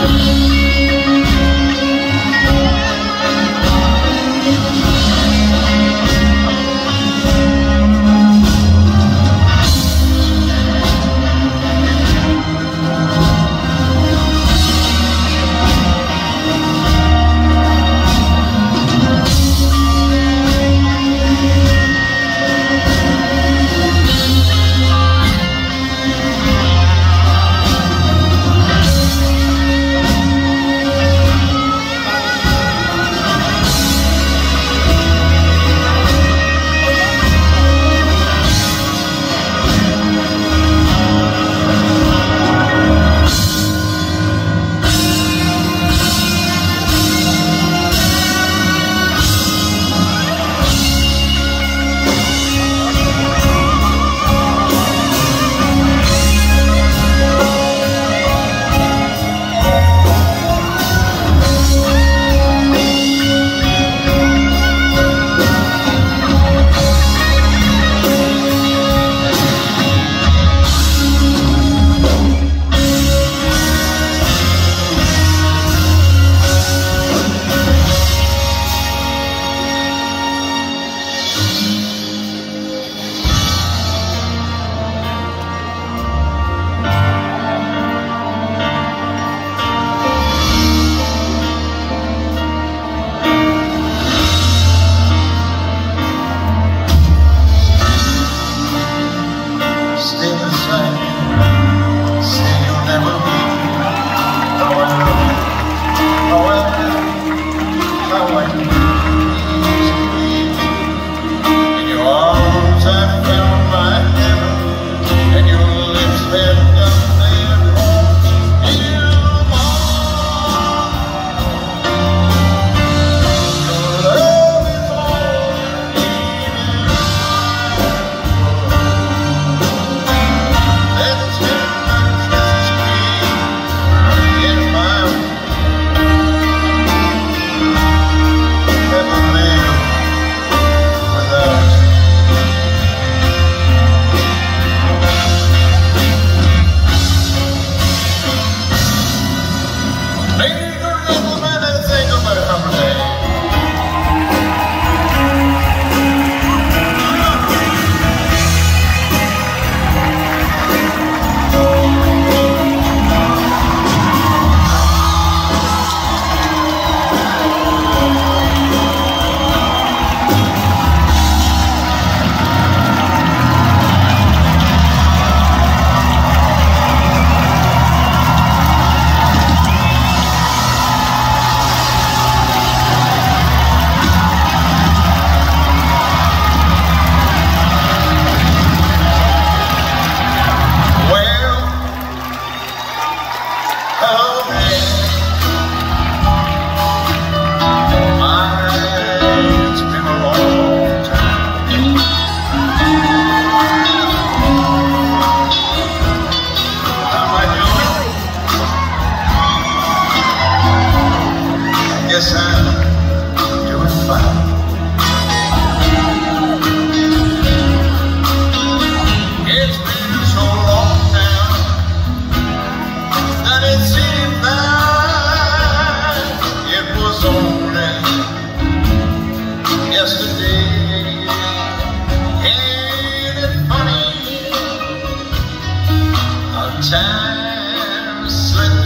time slips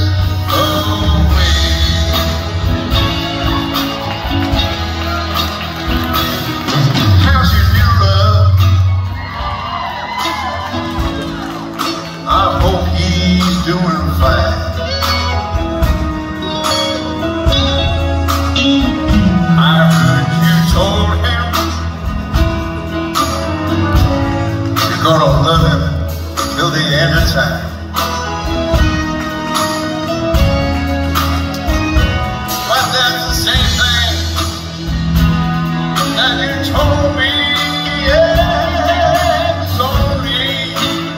away. How's your new love? I hope he's doing fine. I heard you told him you're gonna love him till the end of time. But that's the same thing that you told me, yeah, sorry,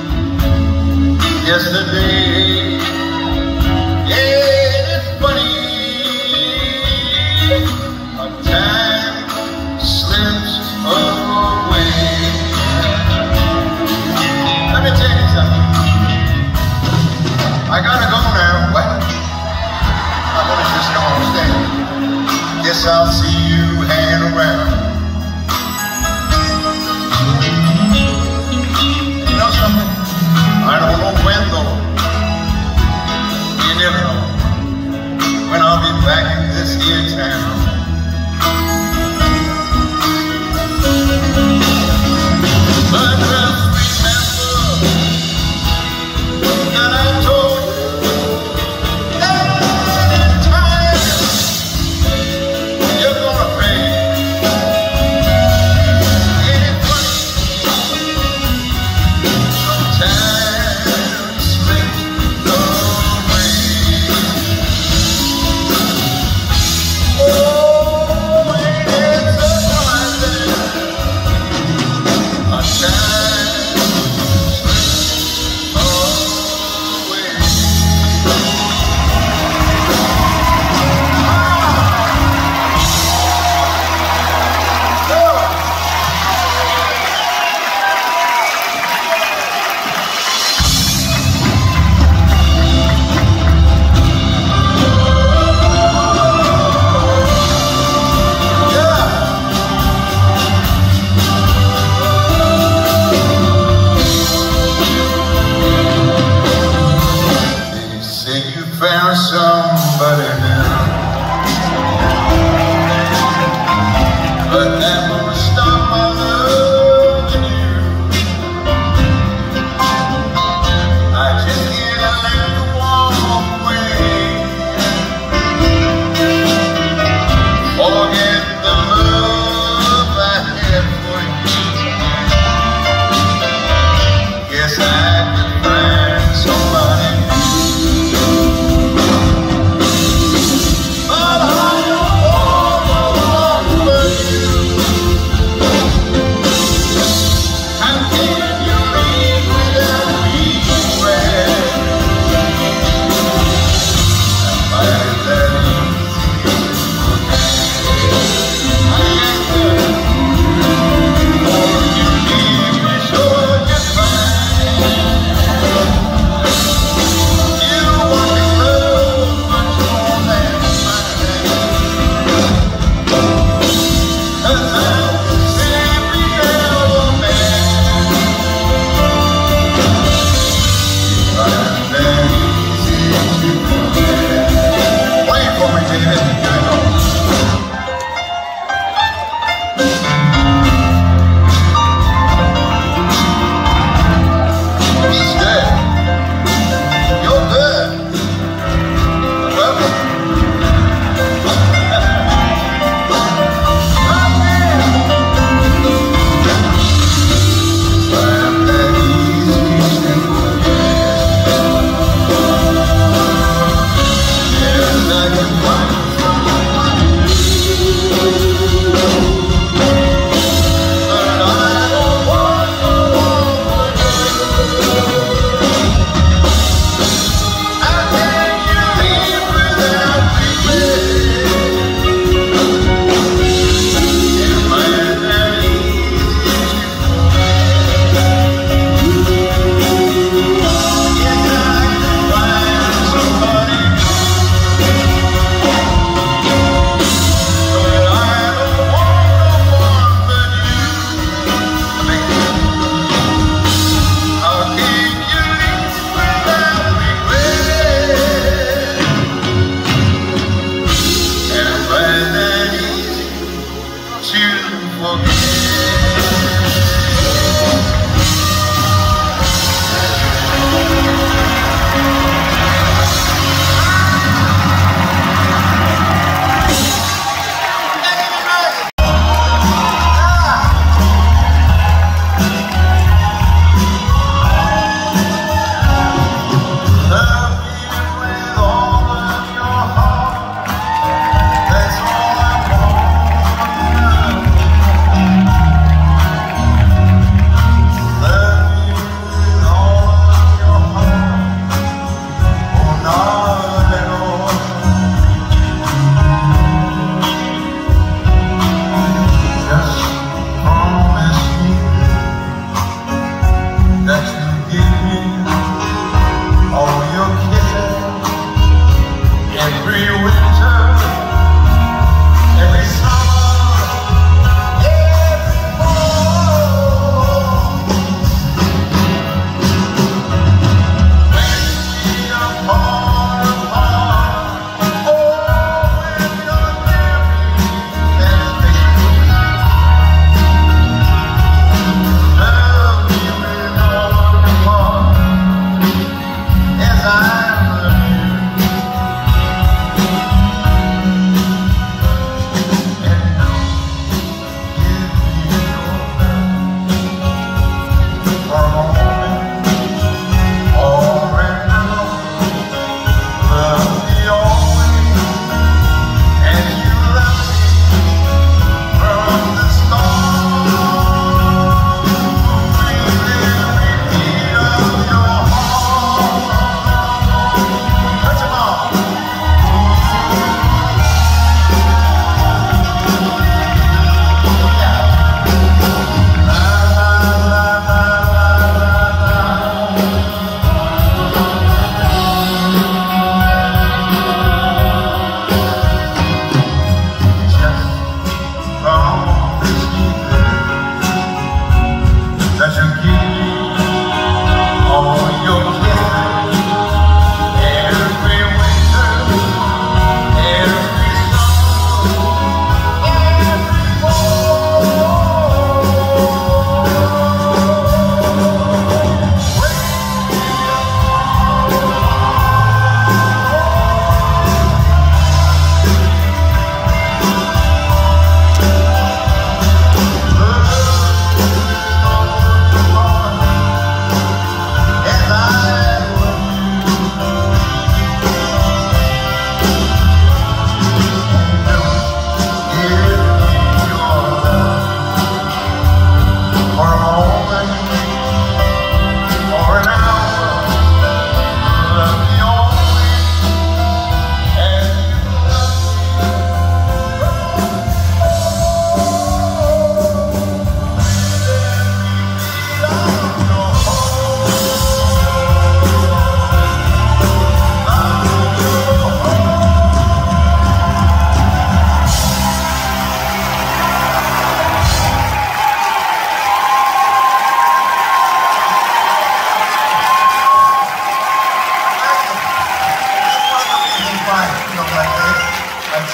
yesterday. Yeah, it's funny how time slips away. Let me tell you something. I gotta go now. What? guess I'll see you hanging around. You know something? I don't know when though. You never know when I'll be back in this here town. But just remember that I told you that in time you're gonna pay. Ain't it funny? Sometimes slip away. Oh, ain't it surprising? A time slips away. They say you found somebody new, but that won't stop my loving you. I just can't let you walk away. Forget the love I had for you. Guess I could find somebody new. But I don't want you.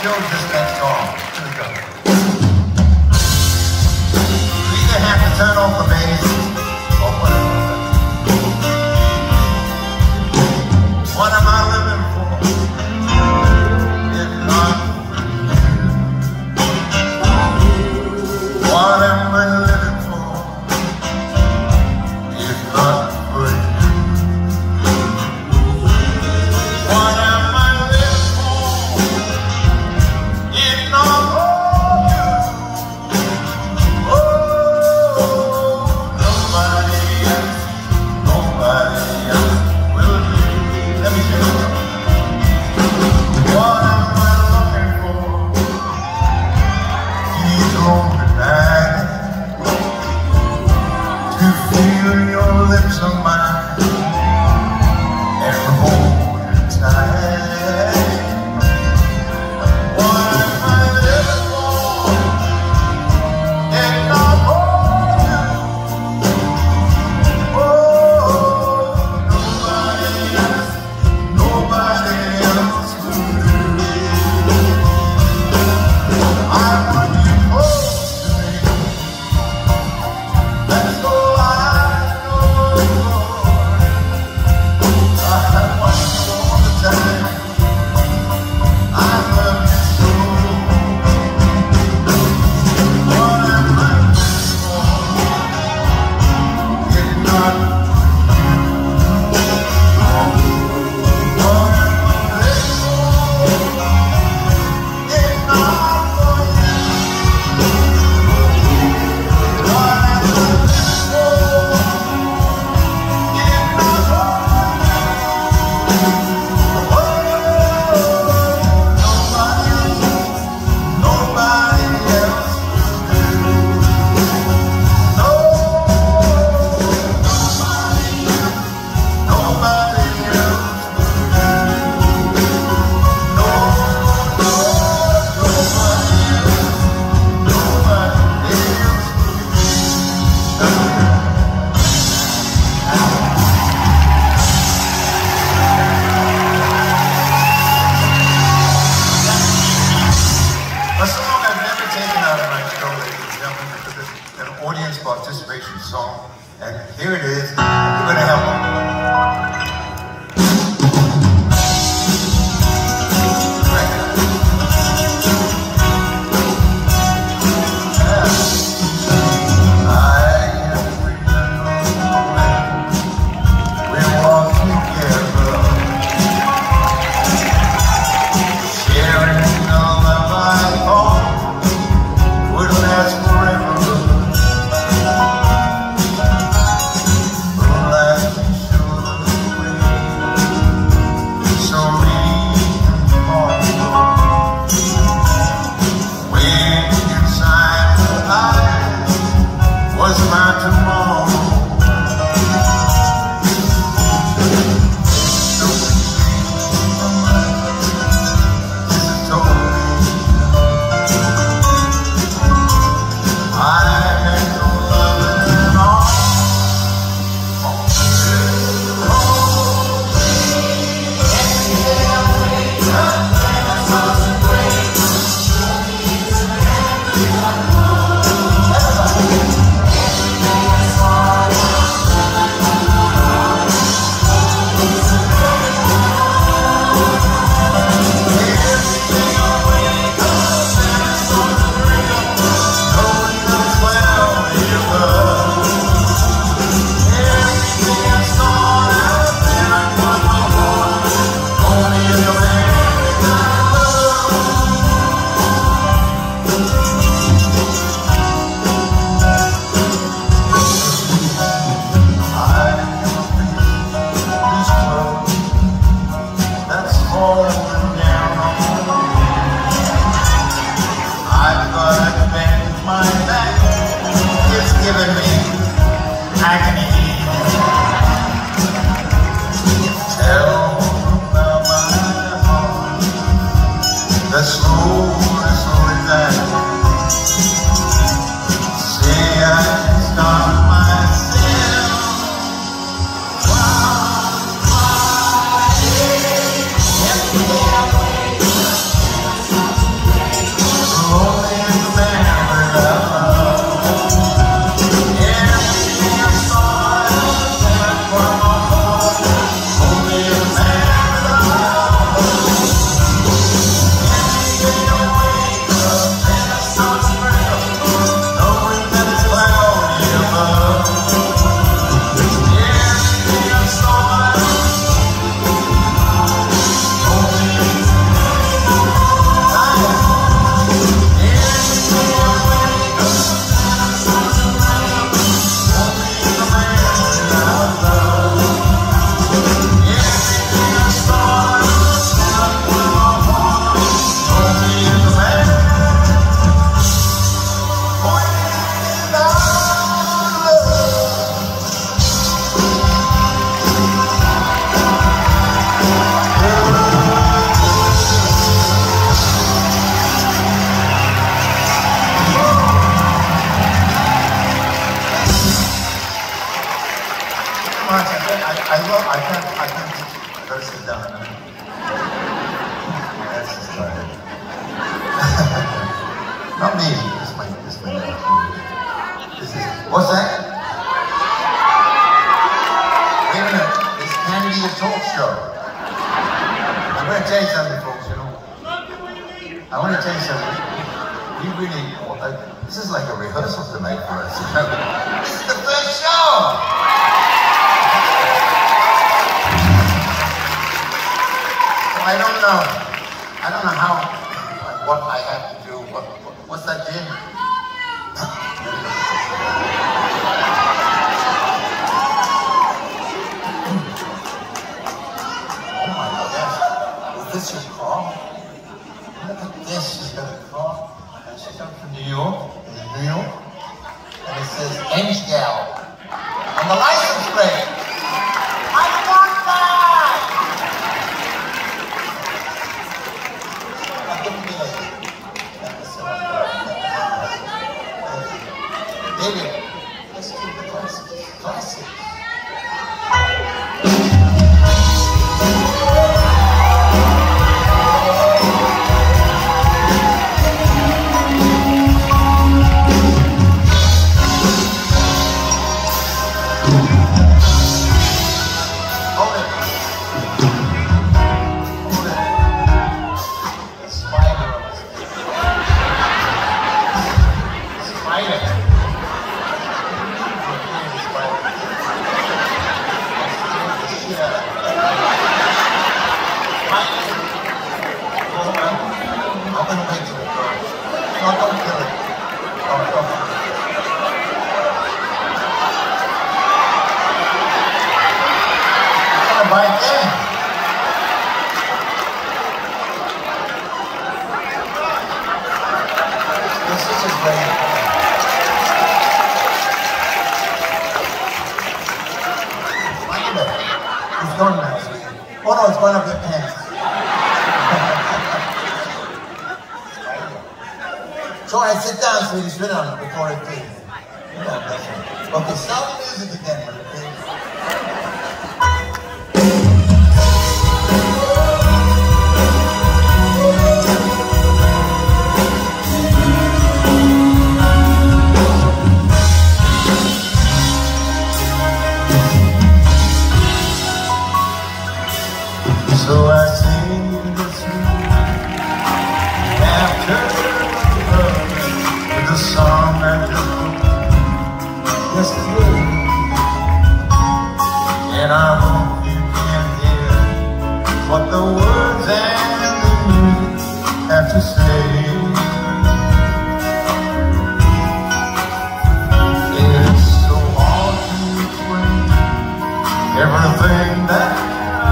chose this next song. Here we go. You either have to turn off the bass or whatever. What am I living for? If not for you. What am I living for? If not for you. What am I living for? If not for you. Oh, nobody else will do. Let me tell you. What am I looking for? He's home tonight to feel your lips on mine and hold you tight. What am I living for? If not for you. Oh, nobody else will do. I want you close to me. That's all I know. I want you all the time. I love you so. What am I living for? If not for you. What am I living for? If not for you. What am I living for? If not for you. Oh, nobody else will do. No, nobody else will do. No, nobody else will do. A song I've never taken out of my show, ladies and gentlemen, because it's an audience participation song. And here it is. You're going to help me. I can remember when we walked together, sharing all of my thoughts would last forever. Life showed the way, so remarkable. Waiting inside her eyes was my tomorrow. So we changed my mind. This is totally. I had no love at all. I can't, I gotta sit down now. That's just started. Not me, this is my This is, what's that? Wait a minute, it's Kennedy a talk show. I'm gonna tell you something, folks, you know. I want to tell you something. We really, this is like a rehearsal tonight for us. This is the first show! I don't know how, what I have to do. What's that, Jim? Oh my gosh, is this your car? Look at this, she's got a car, and she's come from New York, and it says Ensgal on the license plate. I want that! David, let's do the classics. Oh no, it's going up your pants. So I sit down, sweetie, sit down before it plays. Okay, stop the music again when it plays. So I sing this song after love with a song I just wrote yesterday, and I hope you can hear what the words and the music have to say. It's so hard to explain everything that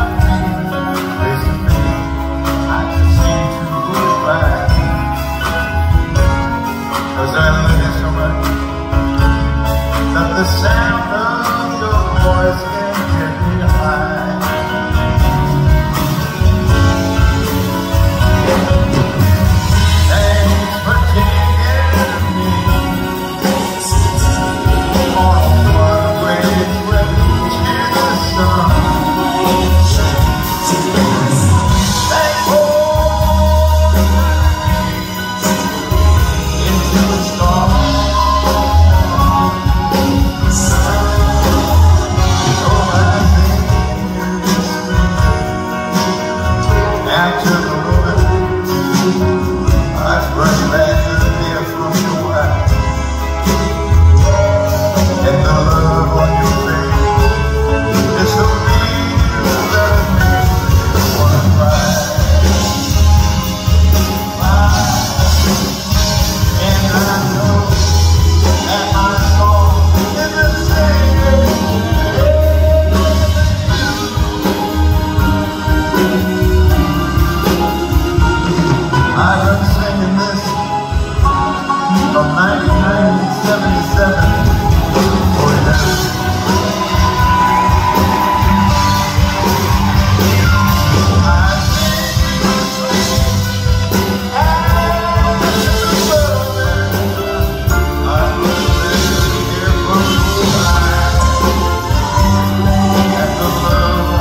the sound of your voice can get me high. Thanks for taking me on one great refuge in the sun. Thanks for into the storm. Love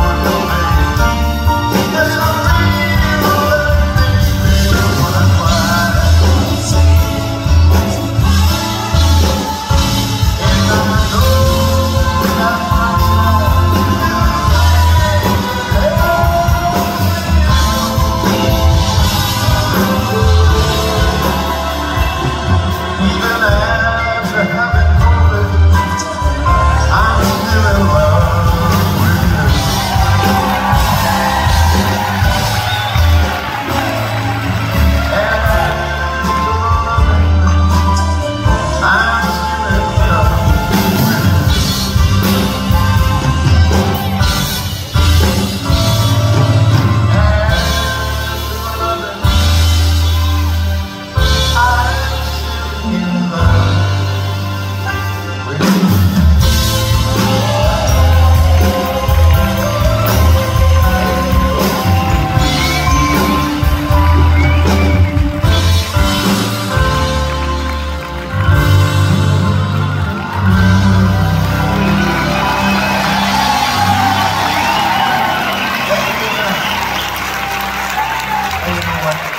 Hey, you know what?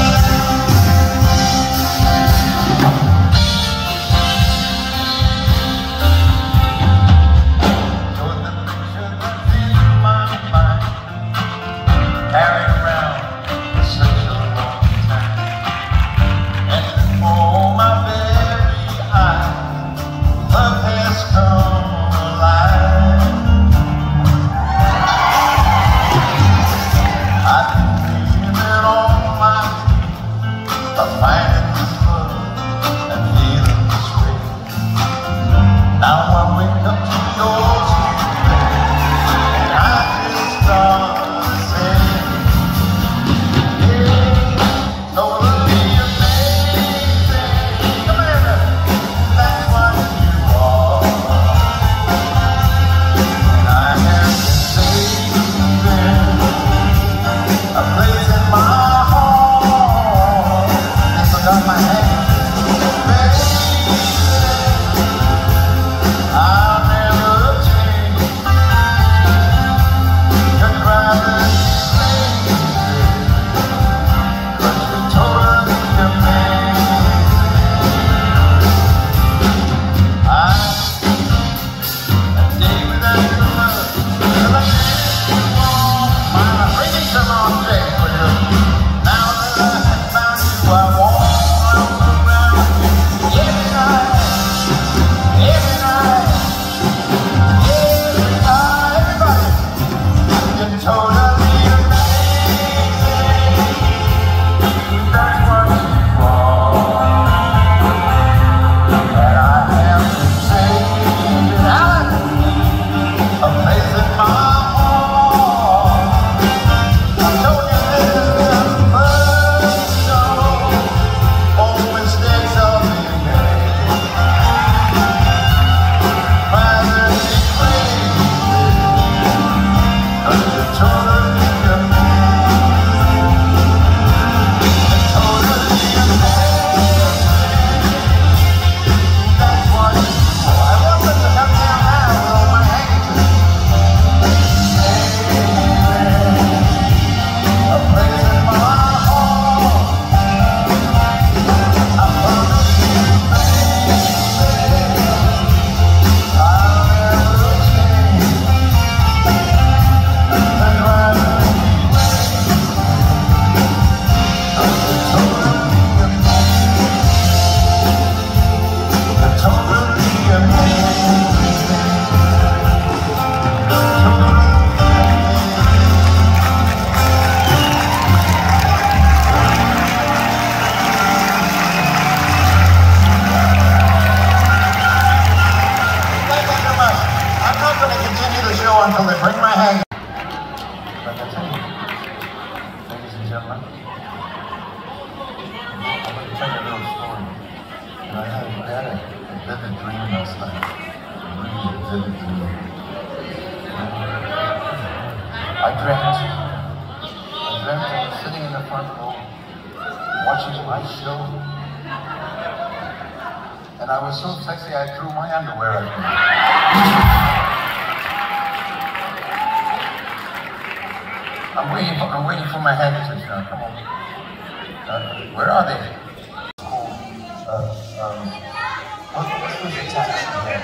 Until they bring my hand. But that's it. Ladies and gentlemen, I'm going to tell you a little story. And I had a vivid dream last night. A really vivid dream. I dreamt I was sitting in the front row watching my show. And I was so sexy I threw my underwear at me. I'm waiting for my handkerchiefs now. Come on. Where are they? What was the tax you had?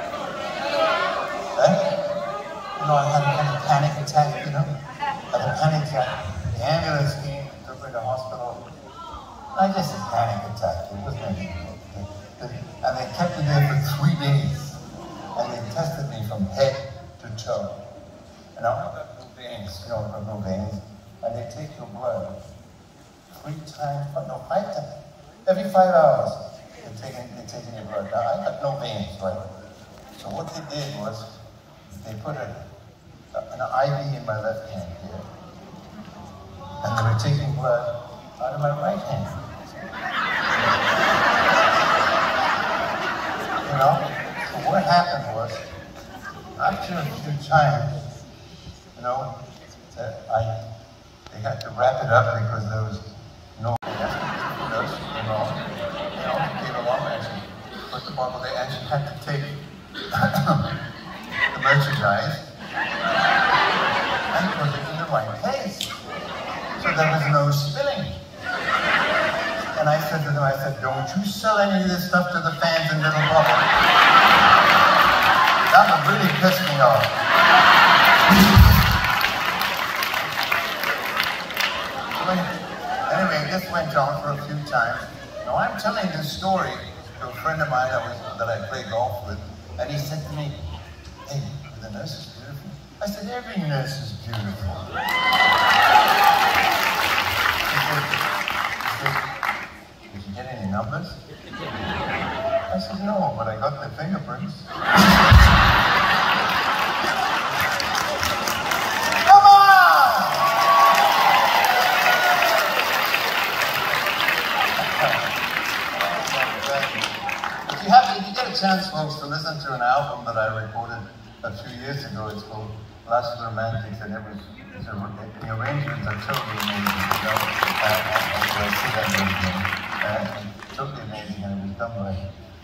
You know, I had a kind of panic attack, you know? I had a panic attack. The ambulance came, took me to the hospital. I just had a panic attack. It wasn't anything. And they kept me there for 3 days. And they tested me from head to toe. And I got no veins, you know, I got no veins. And they take your blood 5 times. Every 5 hours, they're taking your blood. Now, I got no veins, right? So what they did was, they put an IV in my left hand here. And they were taking blood out of my right hand. You know? So what happened was, after a few times, you know, they had to wrap it up because there was no nurse, you know, came along and she put the bottle there and she had to take the merchandise and put it in the right place. So there was no space. And I said to them, I said, don't you sell any of this stuff to the fans in Little Bubble. That would really piss me off. Anyway, this went on for a few times. Now I'm telling this story to a friend of mine that I play golf with, and he said to me, hey, the nurse is beautiful. I said, every nurse is beautiful. He said, did you get any numbers? I said, no, but I got the fingerprints. Come on! If you get a chance, folks, to listen to an album that I recorded a few years ago, it's called Last Romantics, and the arrangements are totally amazing. Totally amazing, and it was done by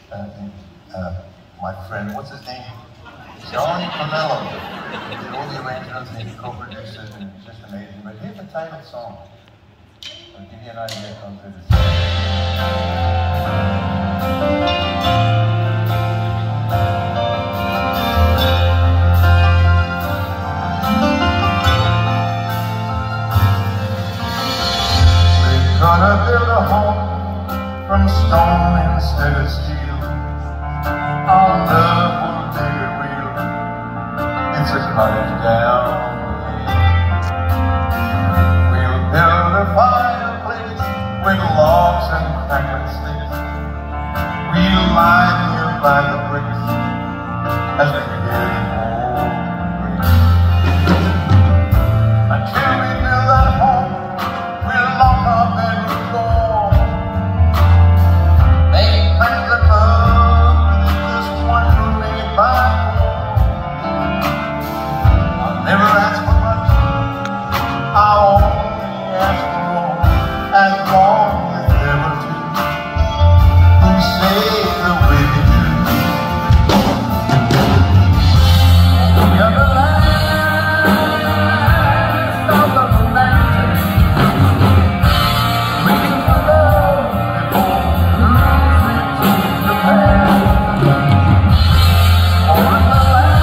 my friend, what's his name? John Cornello. He did all the arrangements and he co-produced it, and it's just amazing. But here's the title song. I'll give you an idea how good it is. Gonna build a home from stone instead of steel. Our love will dig it real. It's a cottage down the lane. We'll build a fireplace with logs and crackling sticks. We'll lie here by the bricks as we get old and gray. Until we build that home, we'll lock our bedroom door. Make plans of love within this one room by. I'll never ask for much, I'll only ask for more, as long as there are two who say the way they do. The other land of the romantic, waiting for love before losing to the past. Or in the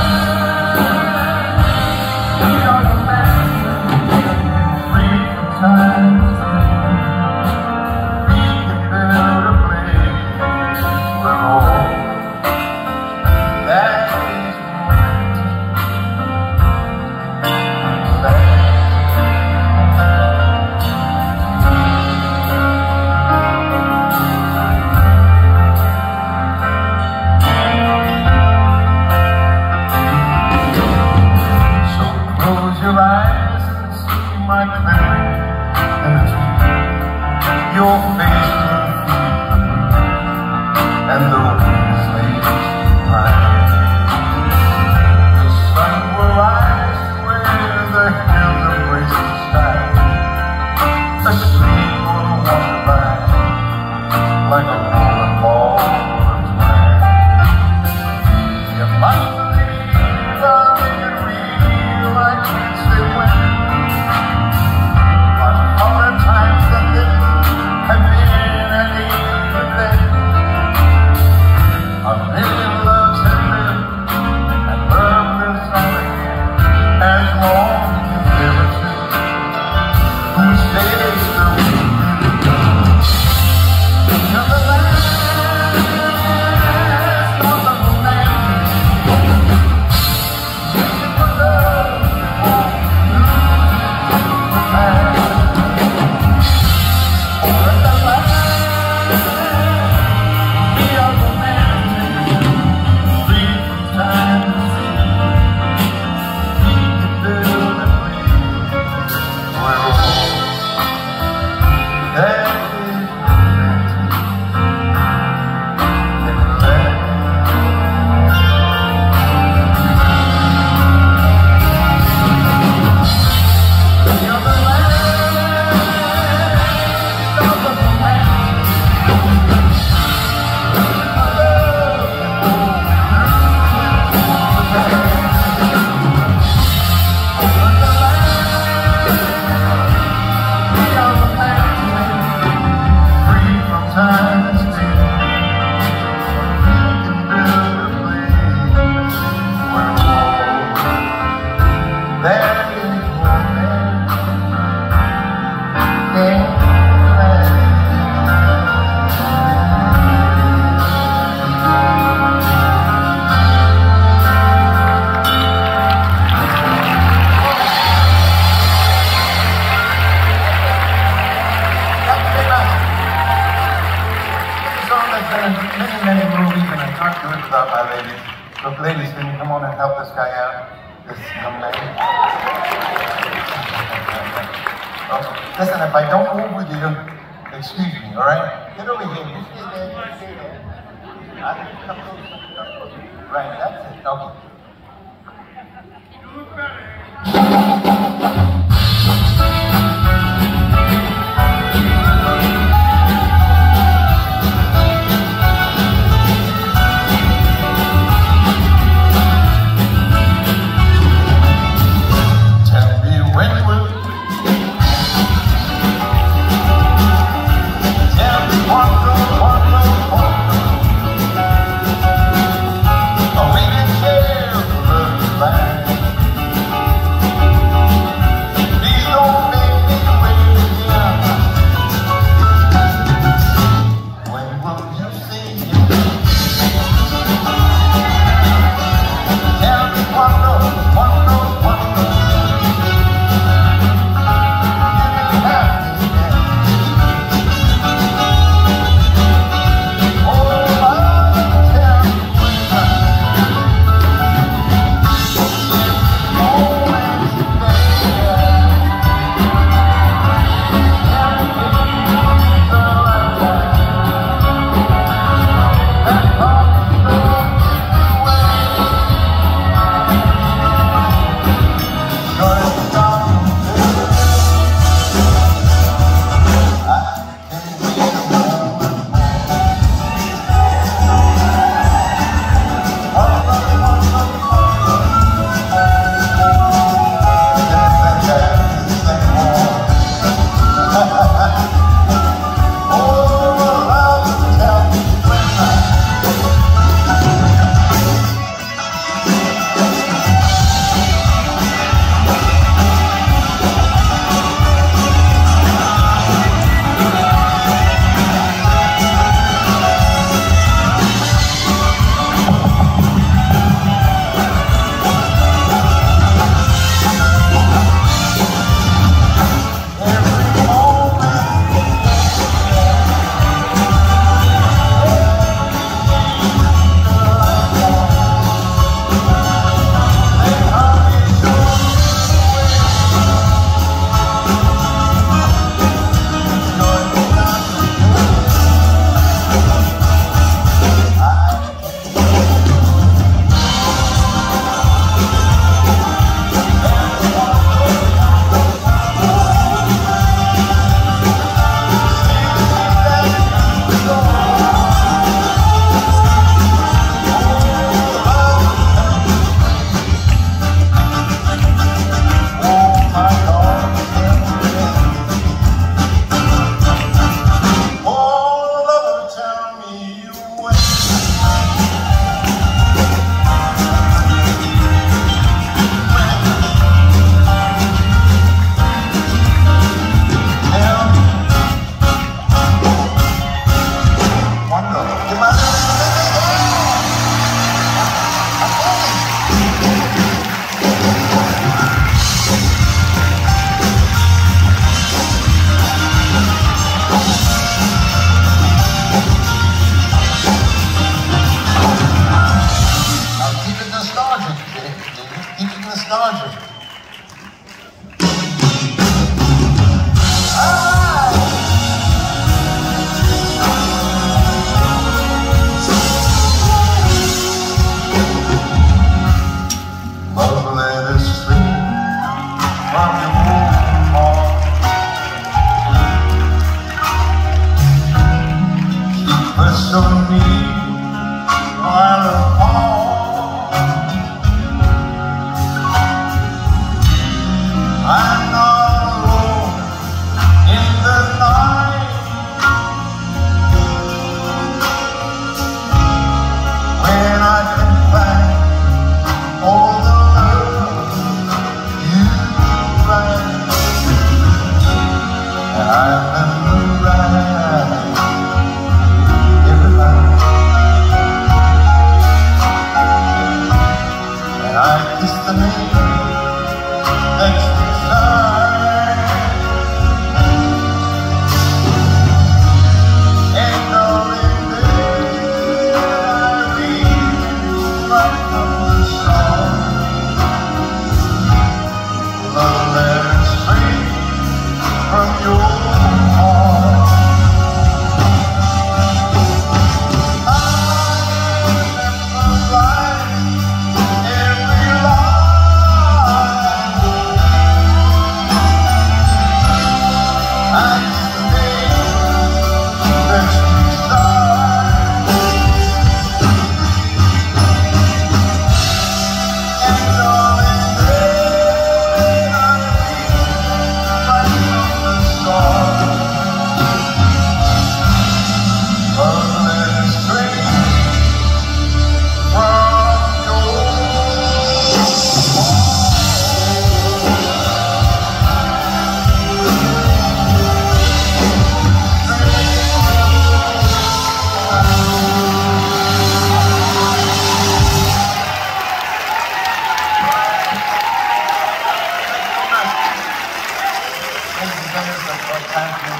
land, we are romantic, free from time. We can build a place where all that is romantic. So close your eyes and see my clearing in between your face and the winds laid behind. The sun will rise where the hills embrace the sky. The sleep will wander by like a rolling ball of twine. You must believe I'll make it real. I can't say when. But other times than this have been an easy day. A million loves have lived, and love lives on again, as long as there are two who stay the way they do. The other land many movies, and I talk good about my ladies. Look, ladies, can you come on and help this guy out? This young man. Listen, if I don't move with you, excuse me, all right? Get over here. You stay there. You stay there. Come close. Right, that's it. Okay. You look better.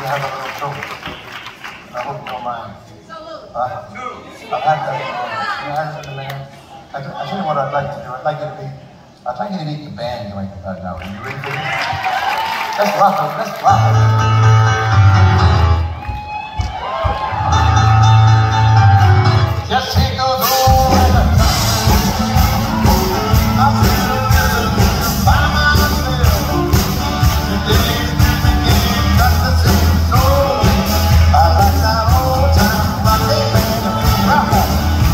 have a little joke. I hope you don't mind. I've had that. I tell you what I'd like to do. I'd like you to meet the band like now. Are you ready for this? Let's rock it. Let's rock it. Just take those old records. I'll see the rhythm by myself. Today's music ain't got the same soul. I like that old time rock band. Rock on.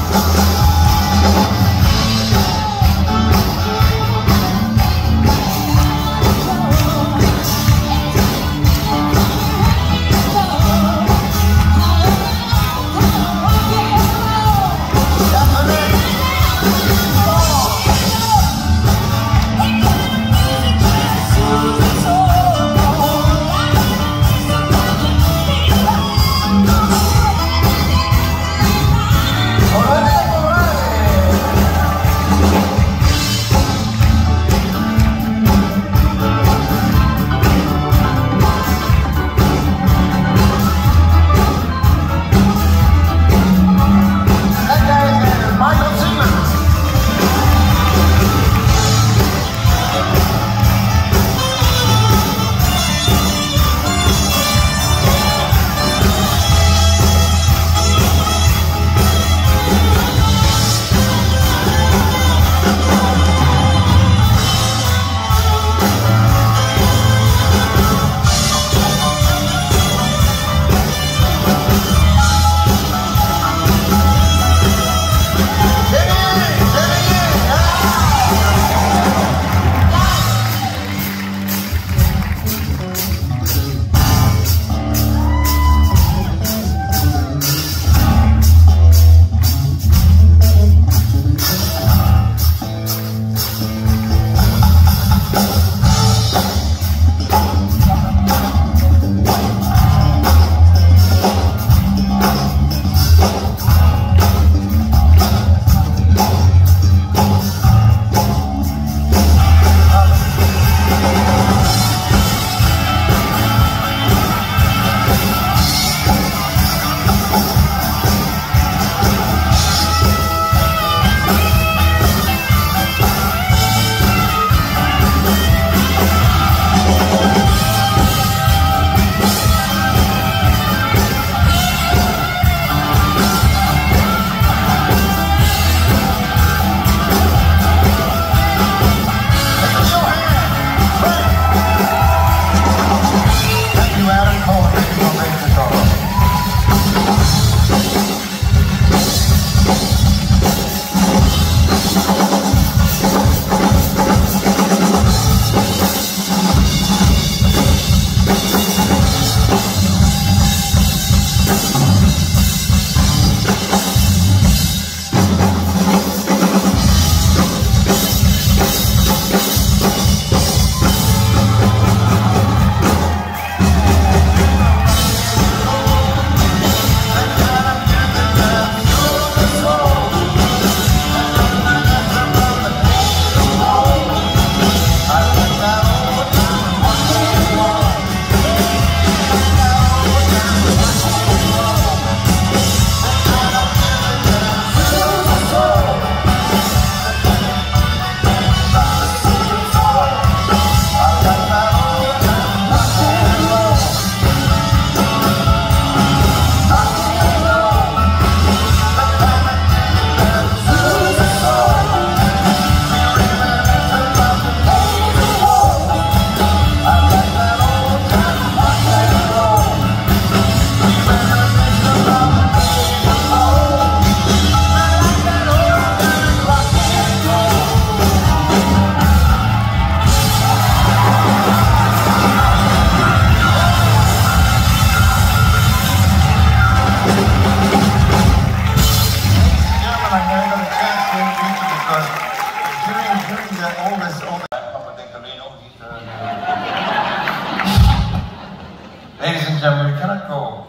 Ladies and gentlemen, we cannot go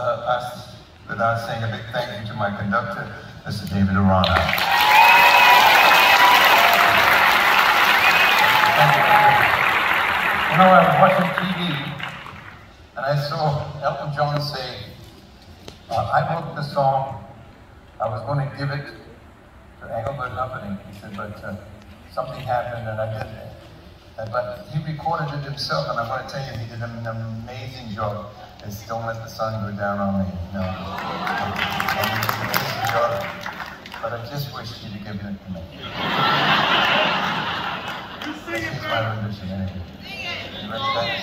past without saying a big thank you to my conductor, Mr. David Arana. Thank you. You know, I was watching TV, and I I saw Elton John say, I wrote the song, I was going to give it to Engelbert Humperdinck. He said, but something happened and I didn't. But he recorded it himself, and I want to tell you, he did an amazing job. It's Don't Let the Sun Go Down on Me. No. And he did an amazing job, but I just wish he'd have given it to me. That's my rendition anyway. You ready, guys?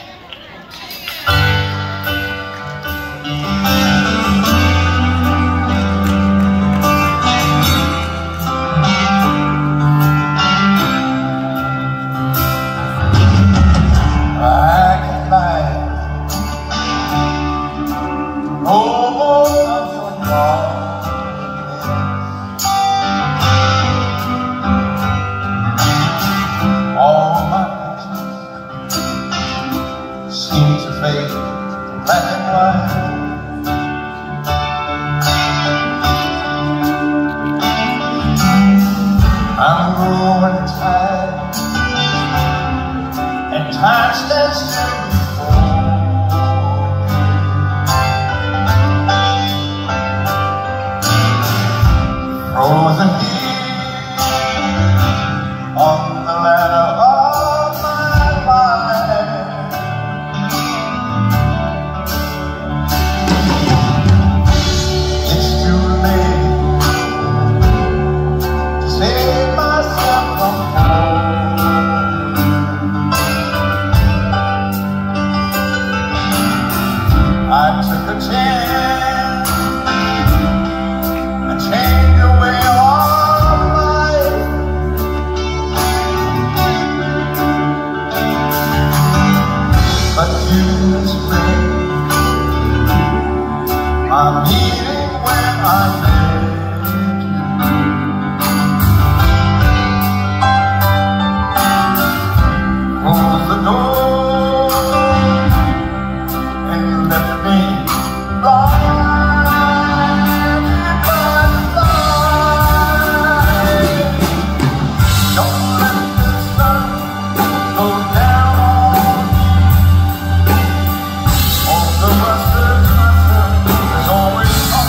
There's always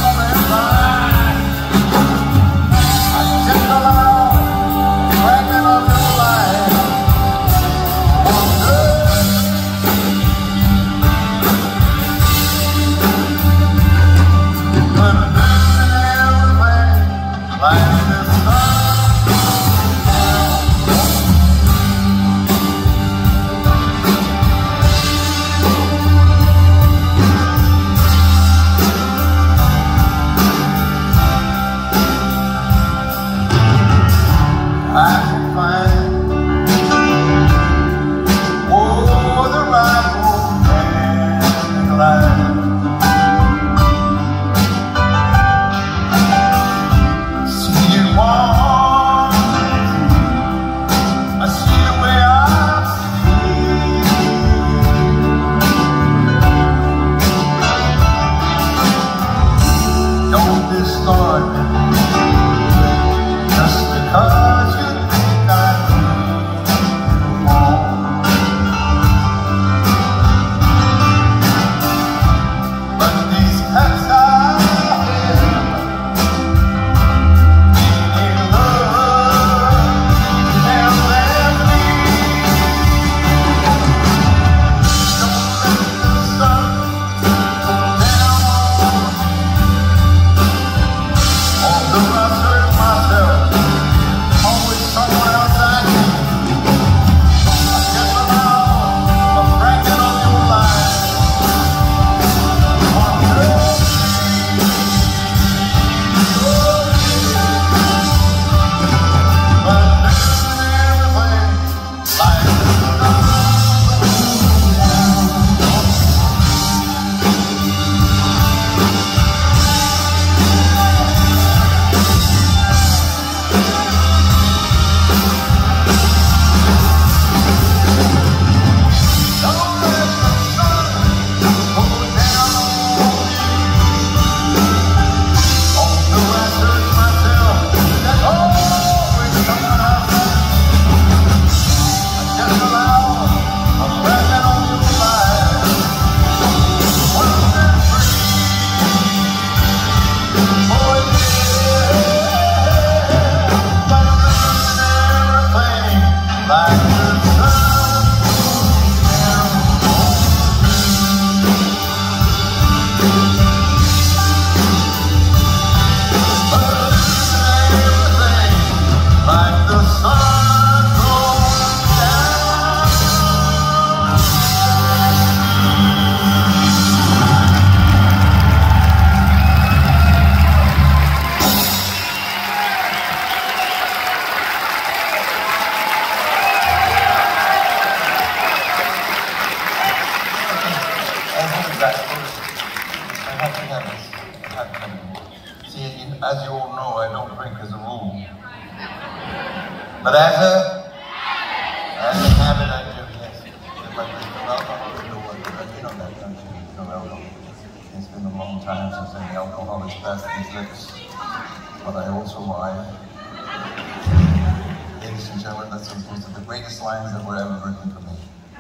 have to have this. I have to have it. See, as you all know, I don't drink as a rule. But as a habit, I do, yes. If I drink no alcohol, you know that, don't you? No alcohol. It's been a long time since any alcohol has passed these lips. But I also lie. Ladies and gentlemen, that's one of the greatest lines that were ever written for me.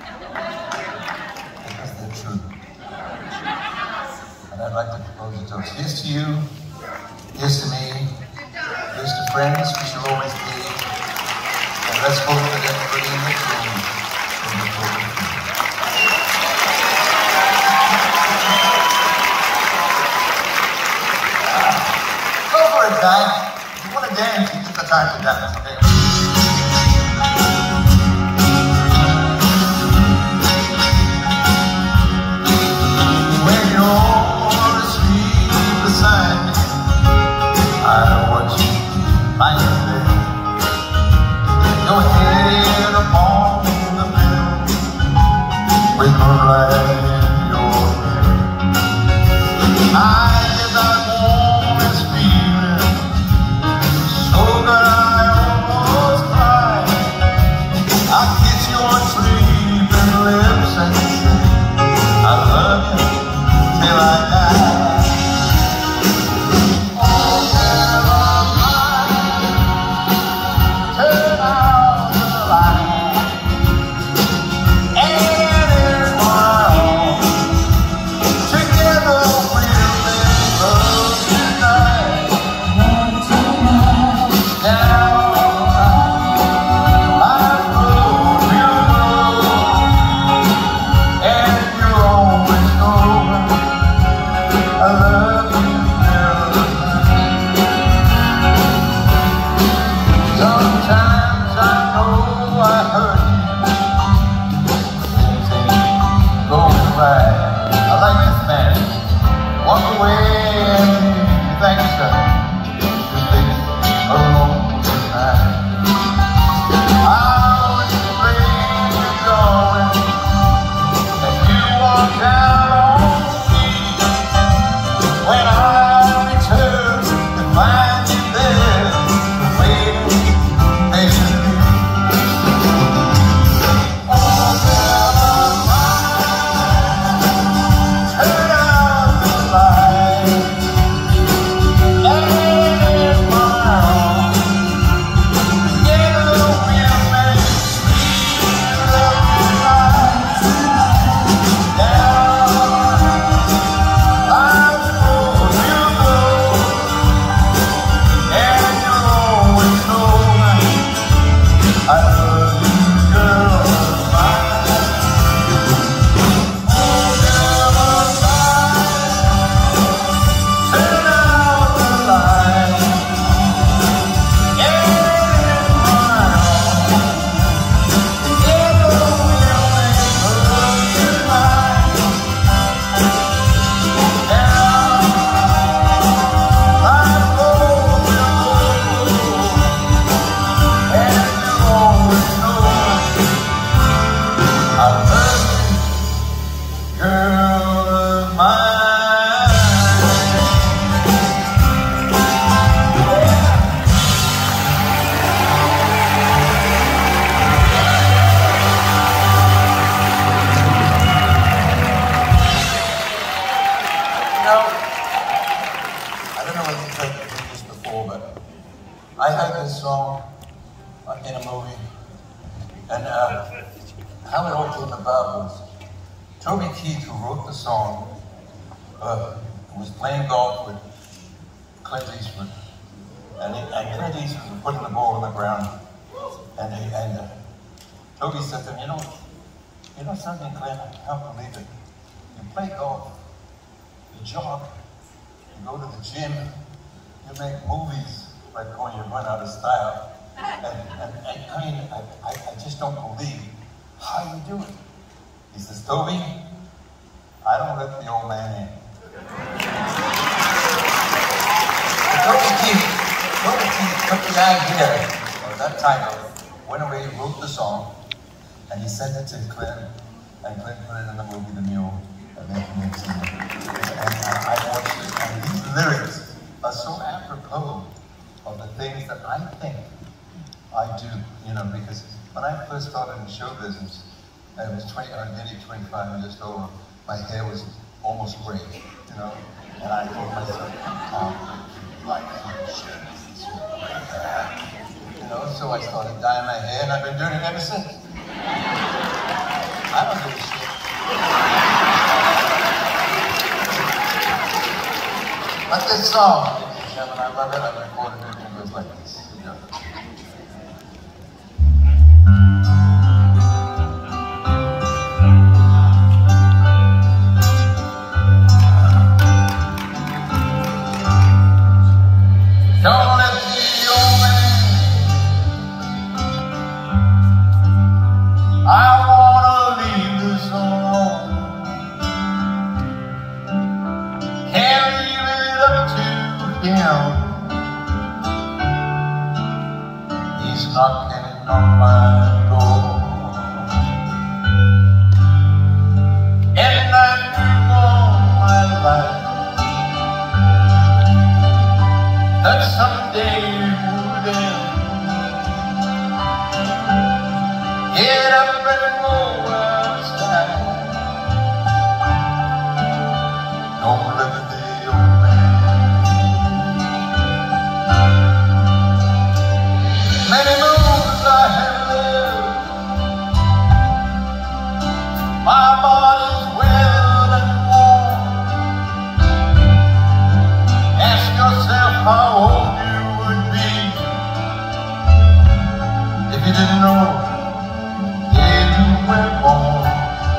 Because they're true. And I'd like to propose a toast. Here's to you, here's to me, here's to friends we shall always be, and let's hope for them for the rich in the world. Go for it, guys. If you want to dance, you get the time to dance, okay? I heard this song in a movie, and how it all came about was Toby Keith, who wrote the song, was playing golf with Clint Eastwood, and Clint Eastwood was putting the ball on the ground, and Toby said to him, you know something, Clint, I can't believe it. You play golf, you jog, you go to the gym, you make movies like when you run out of style. I just don't believe how you do it. He says, Toby, I don't let the old man in. Toby Keith took the idea, or that title, went away, wrote the song, and he sent it to Clint, and Clint put it in the movie The Mule, and then he made it. And I I do, you know, because when I first started in show business, I was nearly 25 years old. My hair was almost gray, you know, and I told myself, like shit, you know, so I started dyeing my hair, and I've been doing it ever since. I don't give a shit. But this song, ladies and gentlemen, I love it. I recorded it, and it goes like this. Here we go. Don't let the old man, I wanna leave this alone. Can't leave it up to him. He's knocking on my door. Every night through all my life, that someday would end. Get up and go outside. Don't let the old man. Many moons I have lived. My body's well and warm. Ask yourself how old you would be if you didn't know the day you were born.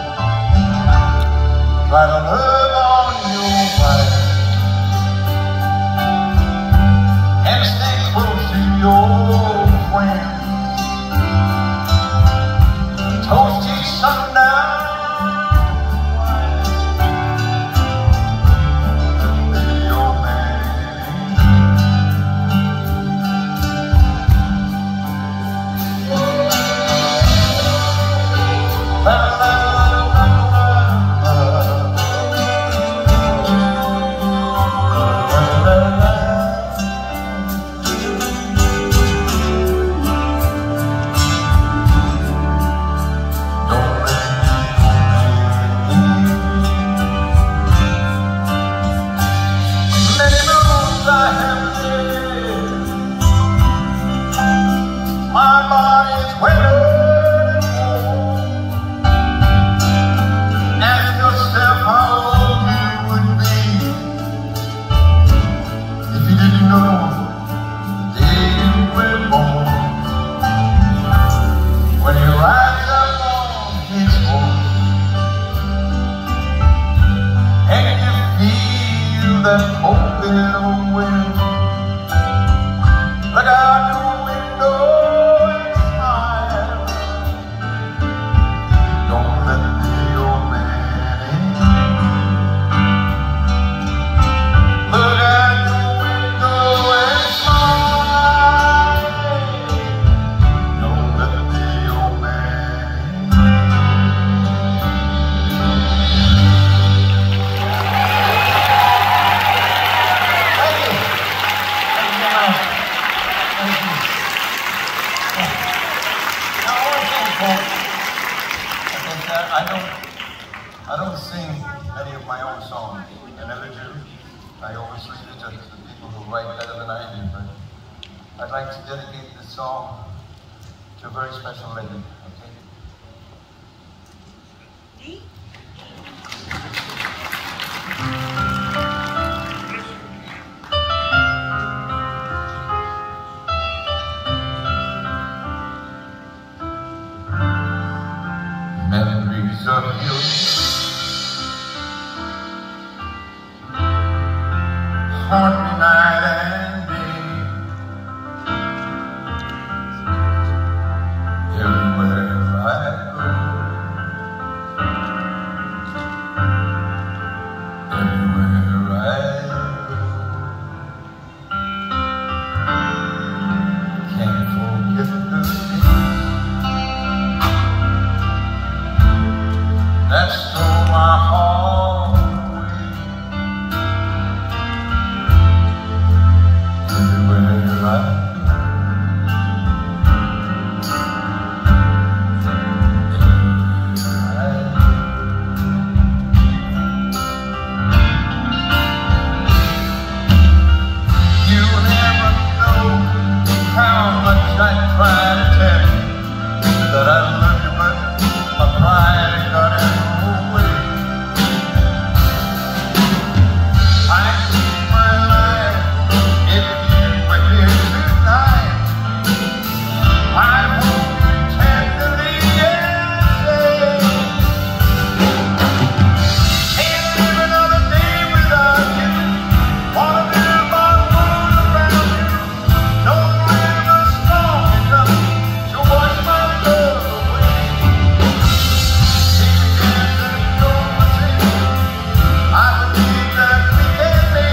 Try to love on your wife and stay close to your friends. Toast each sundown. I don't sing any of my own songs. I never do. I always leave it to the people who write better than I do. But I'd like to dedicate this song to a very special lady, okay? Memories of you haunt me night and day. Everywhere I go, everywhere I go, can't forget the day that stole my heart away. I believe that we can make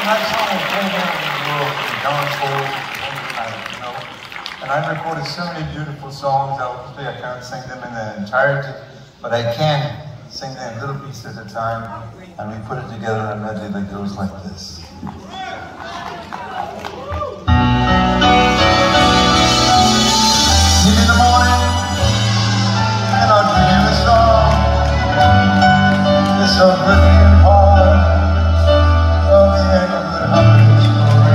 nice song was played down in New York, and John Cole, you know. And I recorded so many beautiful songs. Obviously, I can't sing them in their entirety, but I can sing them little pieces at a time, and we put it together in a medley that goes like this. In the morning, and I'll bring you a song. It's so pretty and hard. Oh, the end of the holiday story.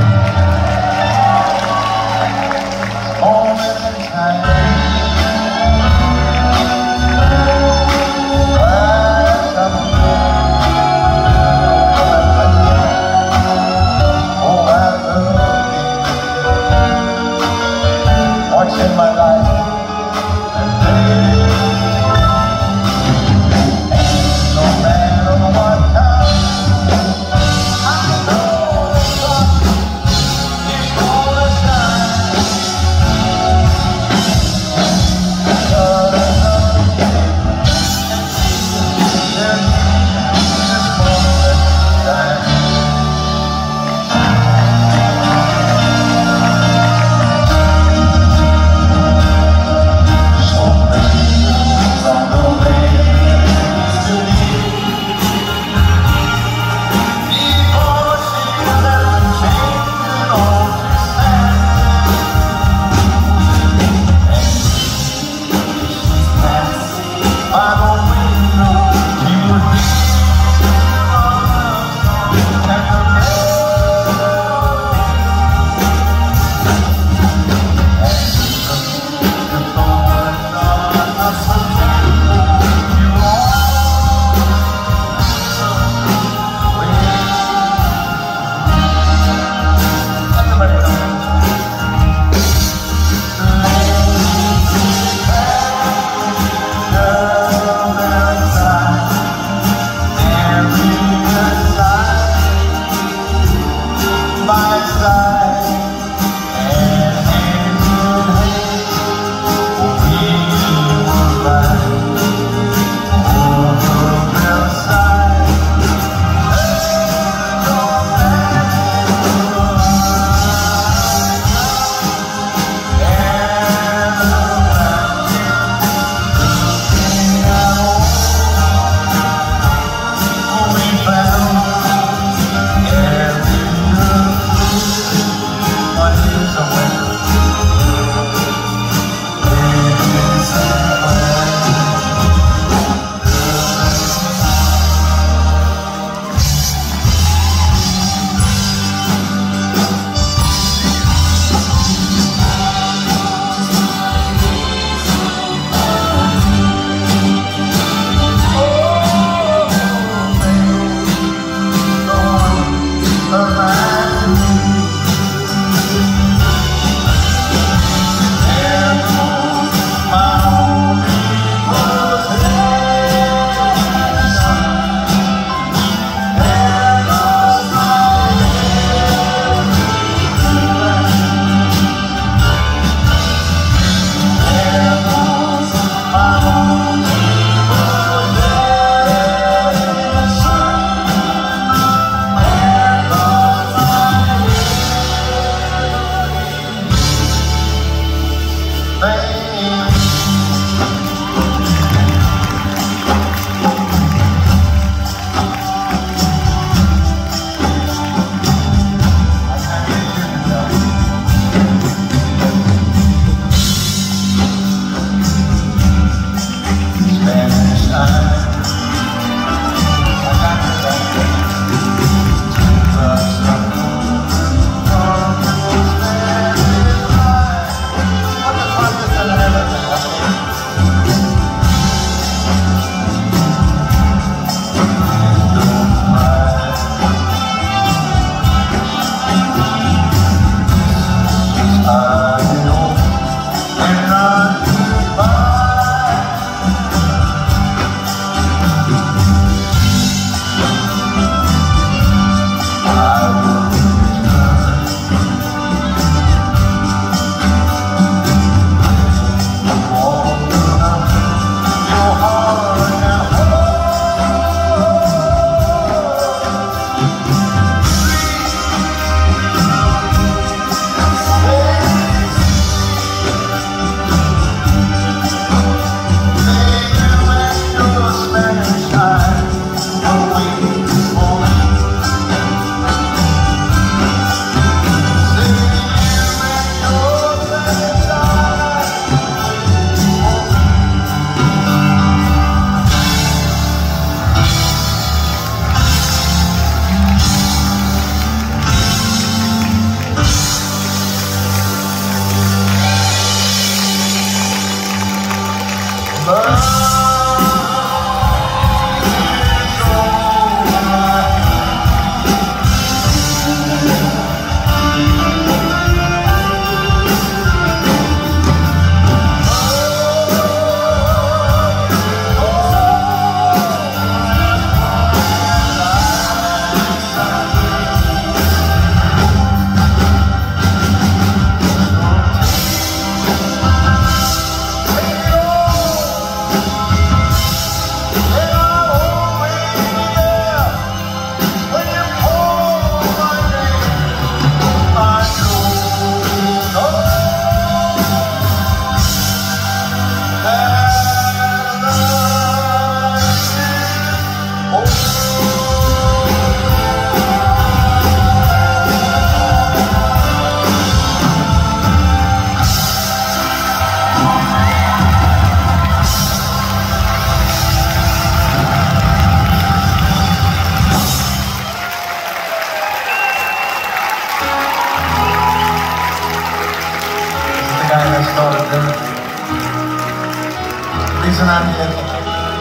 Moments in time. In my life, and no man of my ought to do. The reason I'm here tonight.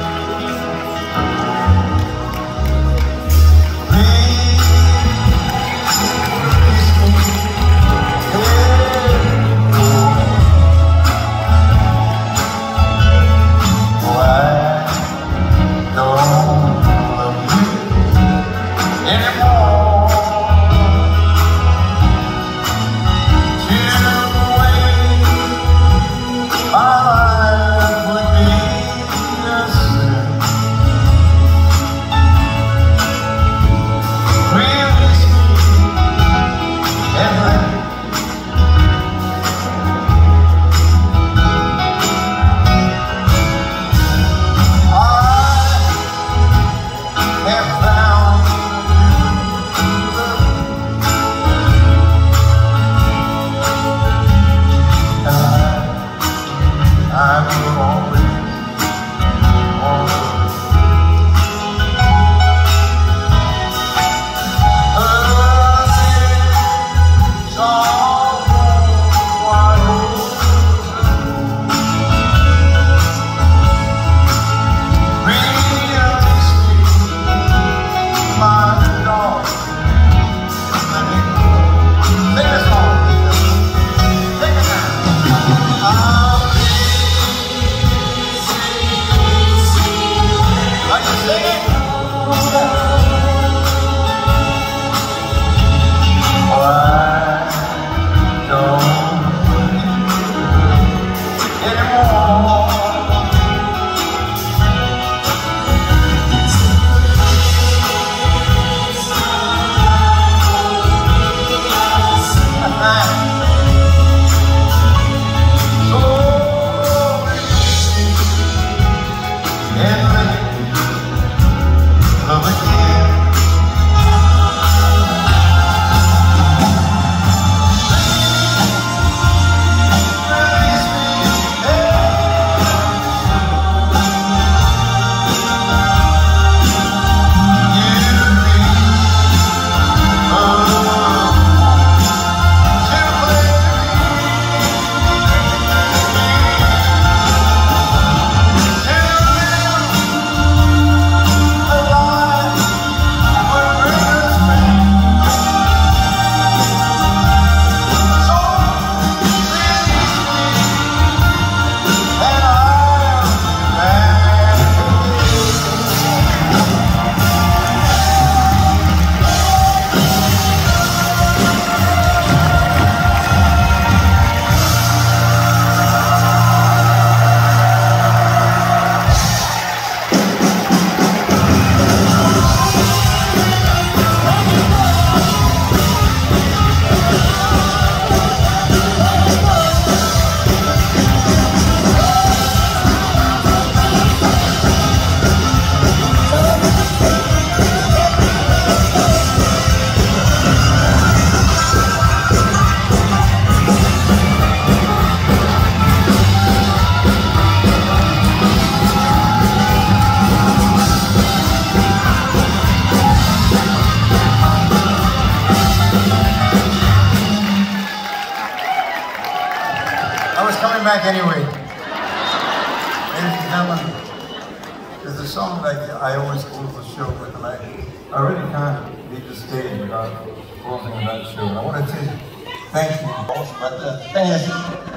Back anyway. Ladies and gentlemen, there's a song that I always close the show with, and I really can't leave the stage without closing that show. I want to say thank you. But the thing is,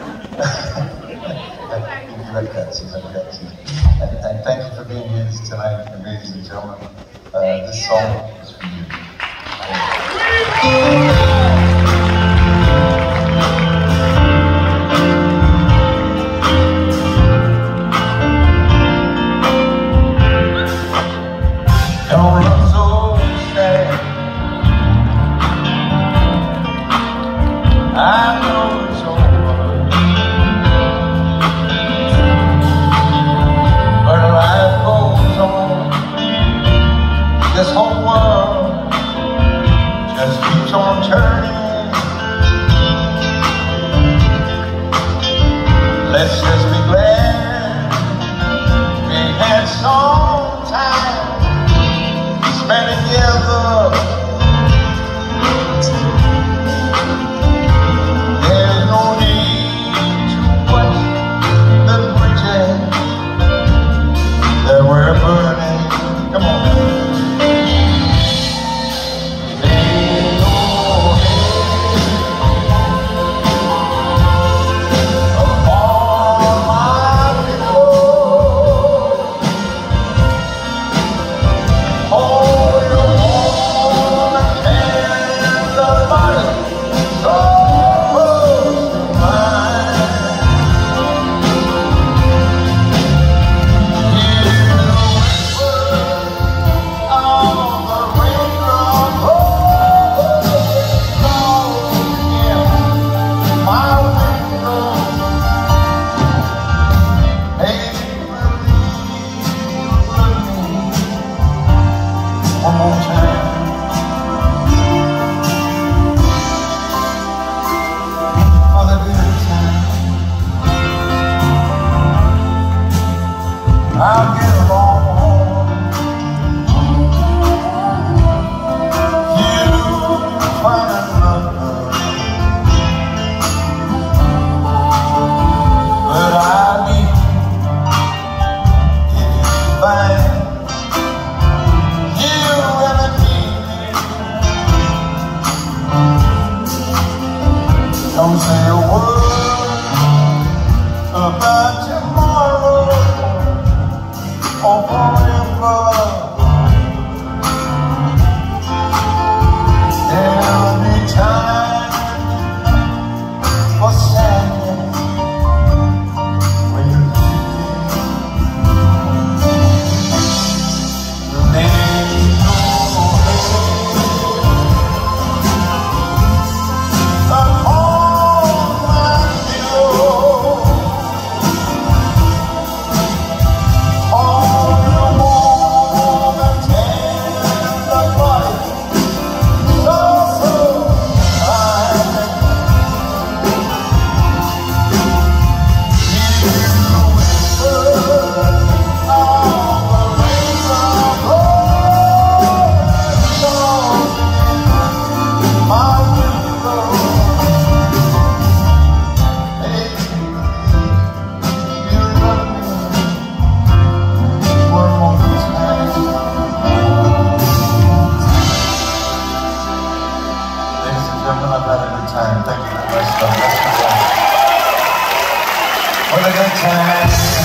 you like that, and thank you for being here tonight, ladies and gentlemen. This song is for you. This whole world I'll get along. You find another, but I'll be if you find you and me. Don't say a word about tomorrow or forever. There'll be time for sadness when you lay your head upon my pillow. I've had a good time. Thank you very much. What a good time.